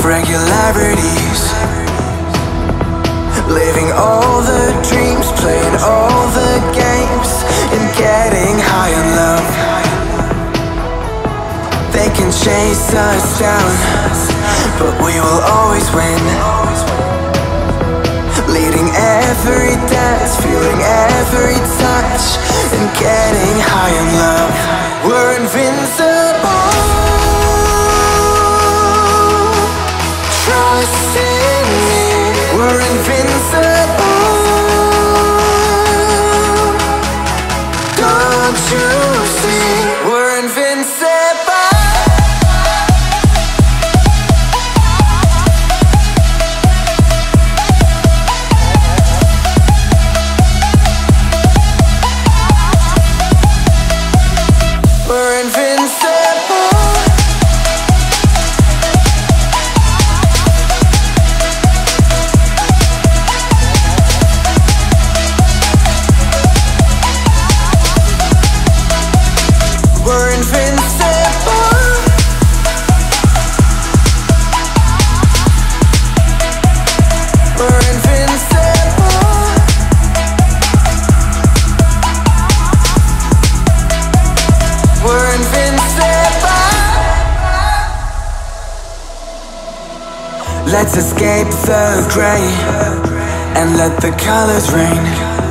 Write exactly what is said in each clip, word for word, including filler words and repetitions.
regularities, living all the dreams, playing all the games, and getting high in love. They can chase us down, but we will always win. Leading every dance, feeling every touch, and getting high in love. We're invincible. Trust in me. We're invincible. Don't you see? We're invincible. We're invincible. We're invincible. We're invincible. We're invincible. Let's escape the gray and let the colors rain.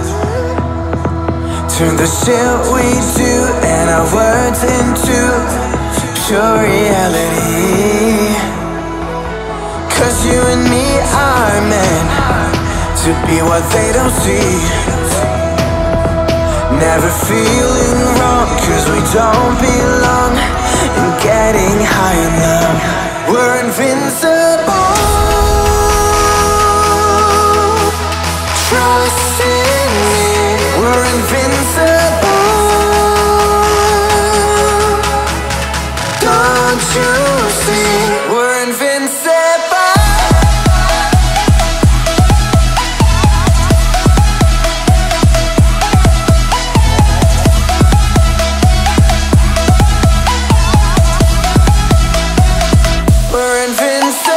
Turn the shit we do and our words into pure reality. Cause you and me are meant to be what they don't see. Never feeling wrong, cause we don't belong. And getting high in love. We're invincible. Trust in me. We're invincible. Don't you see? We're invincible. We're invincible.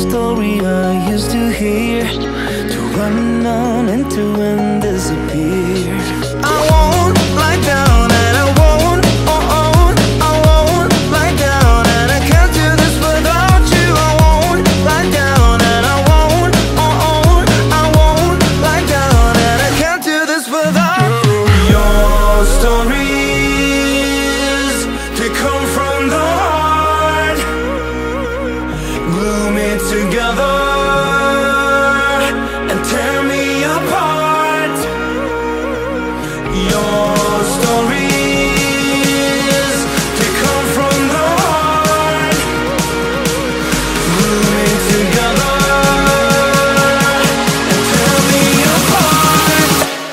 story I used to hear, to run on and to and disappear. I won't lie down and I won't, oh, oh, I won't lie down and I can't do this without you. I won't lie down and I won't, oh, oh, I won't lie down and I can't do this without you. Your stories, they come from the heart, glue me together and tear me apart. Your stories, they come from the heart, glue me together and tear me apart.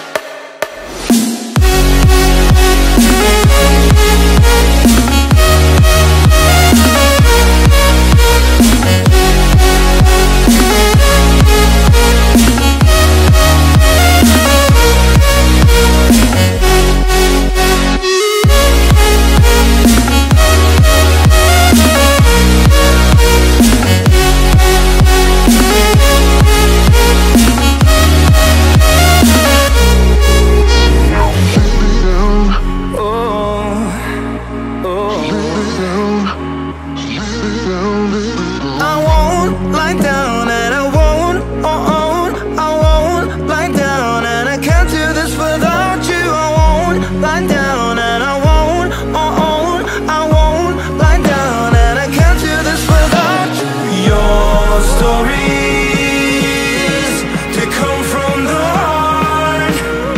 I won't lie down and I won't, oh, oh, I won't lie down and I can't do this without you. I won't lie down and I won't, oh, oh, I won't lie down and I can't do this without you. Your stories, they come from the heart,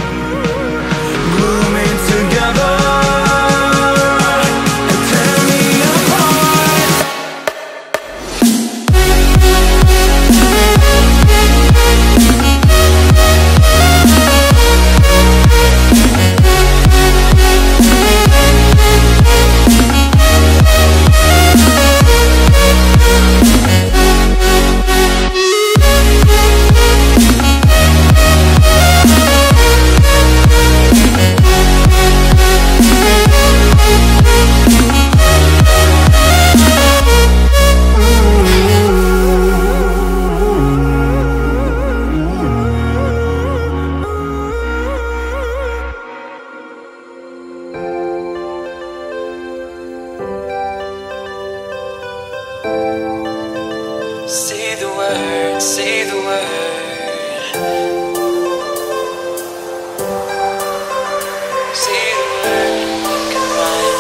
glue me together and tear me apart. Say the word, say the word. Say the word, goodbye.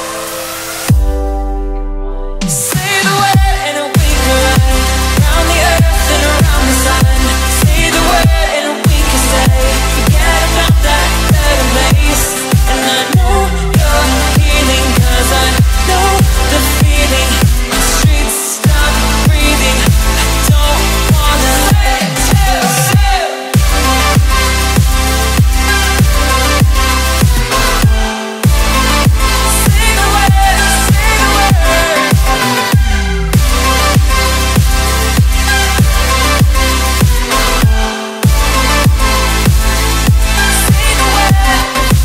Say the word and we can run around the earth and around the sun. Say the word and we can stay. Forget about that better place. And I know you're healing, 'cause I know the feeling. The streets stop breathing. Don't wanna let you. Say the word, say the word. Say the word.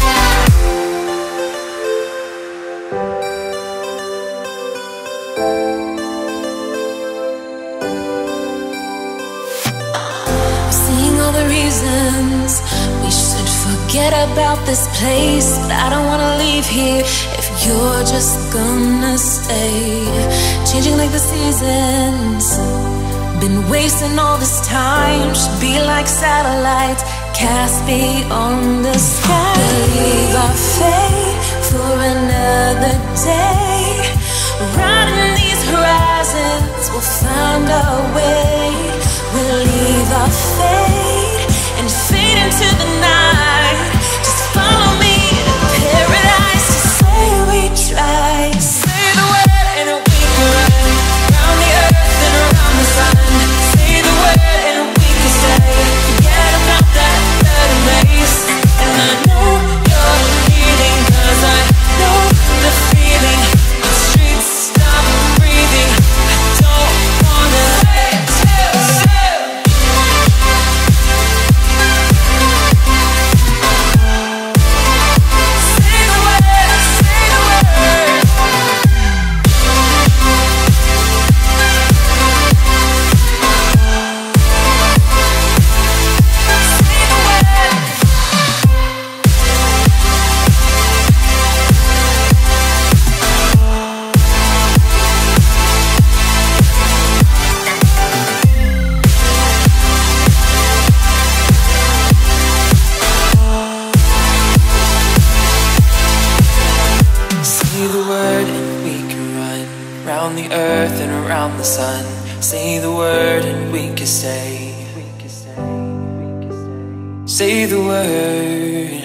Seeing all the reasons we should forget about this place, but I don't wanna leave here if you're just gonna stay. Changing like the seasons, been wasting all this time. Should be like satellites cast beyond the sky. Believe our fate for another day. Riding these horizons, we'll find our way. We'll leave our fate and fade into the night. Just follow me to paradise. Just say we tried. Say the word and we can run around the earth and around the sun. Say the word and we can stay. Forget about that better place. And I know you're healing, 'cause I know the feeling. The streets stop breathing. I don't wanna let you. round the earth and around the sun. Say the word and we can stay. Say the word.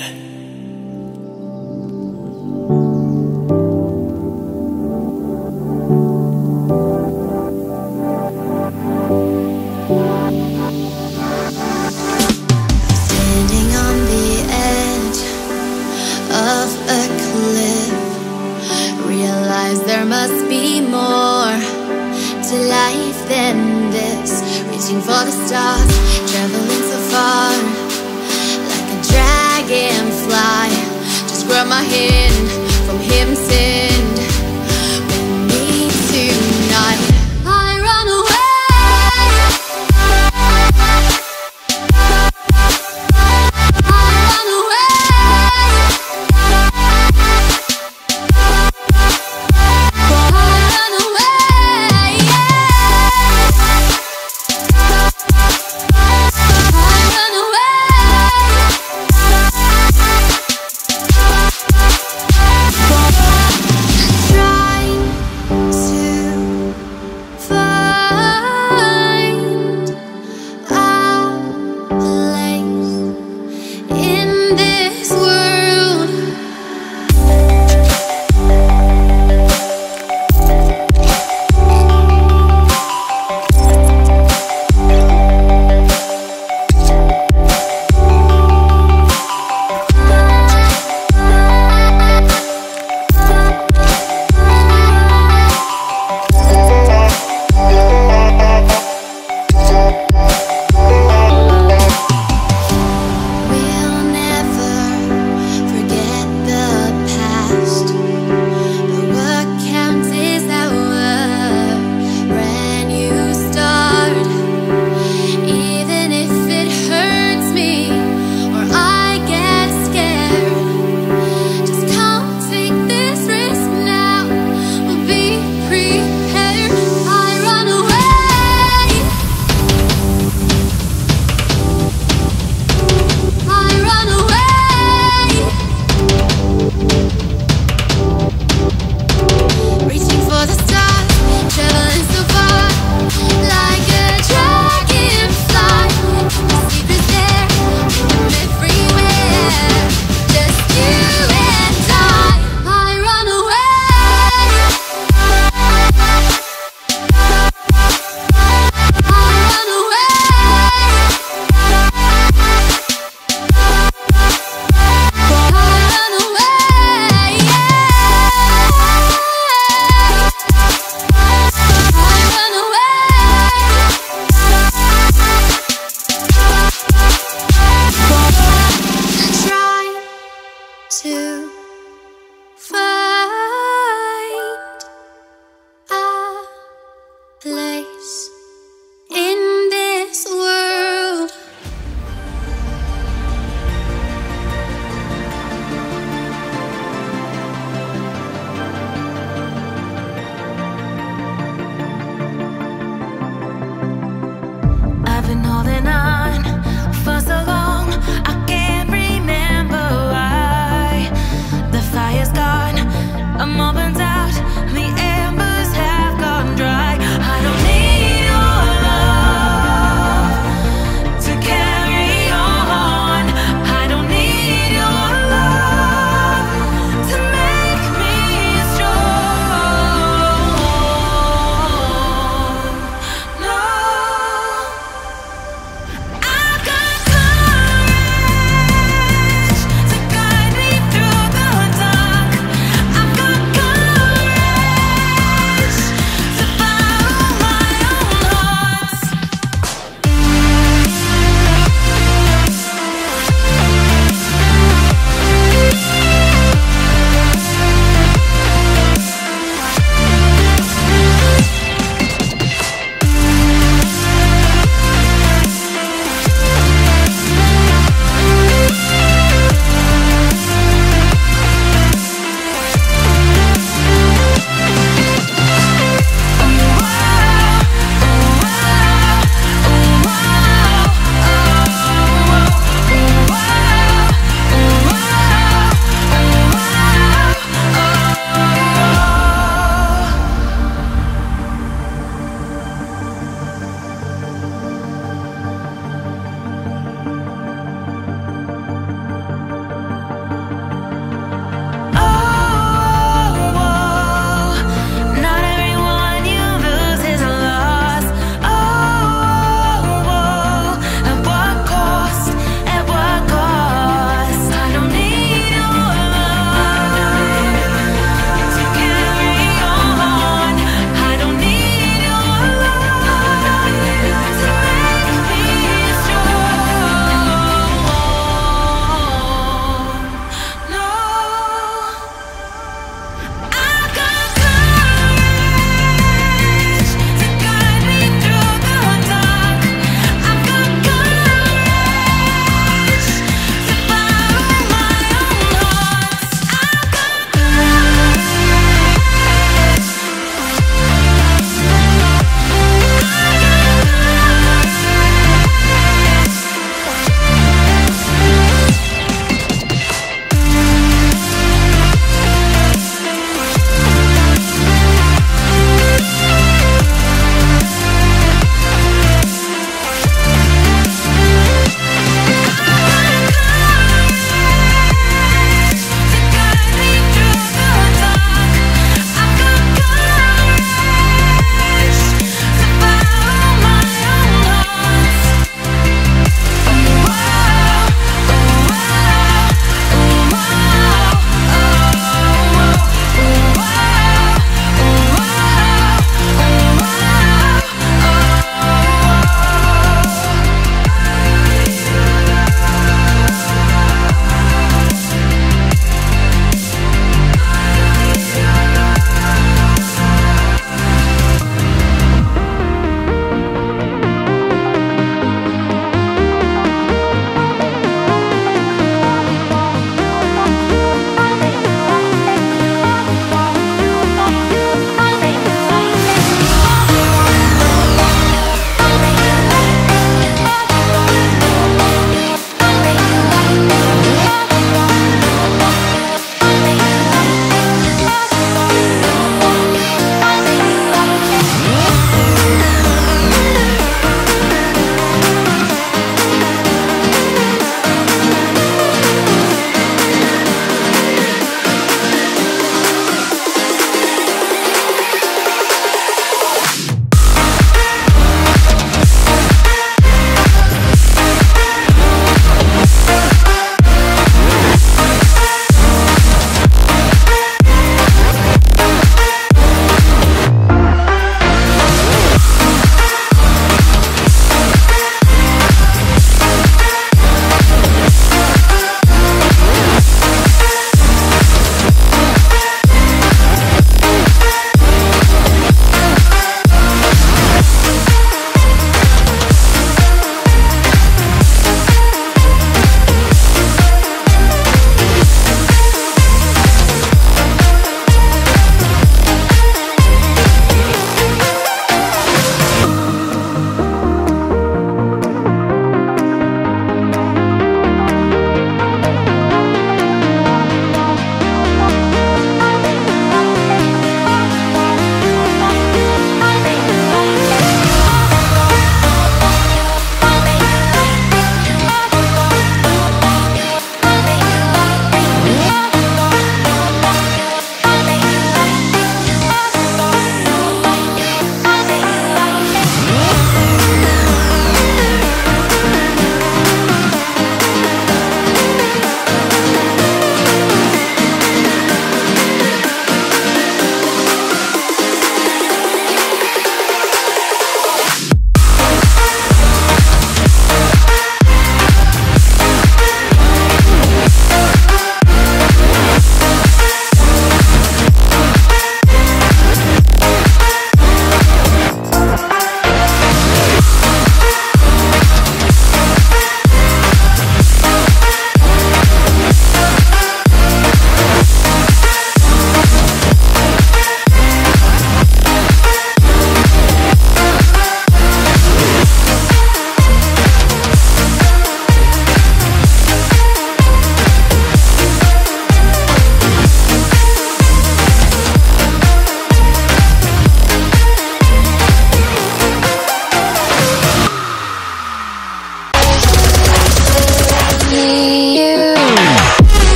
Standing on the edge of a cliff, realize there must be more to life than this. Reaching for the stars, traveling so far, like a dragonfly. Just grab my hand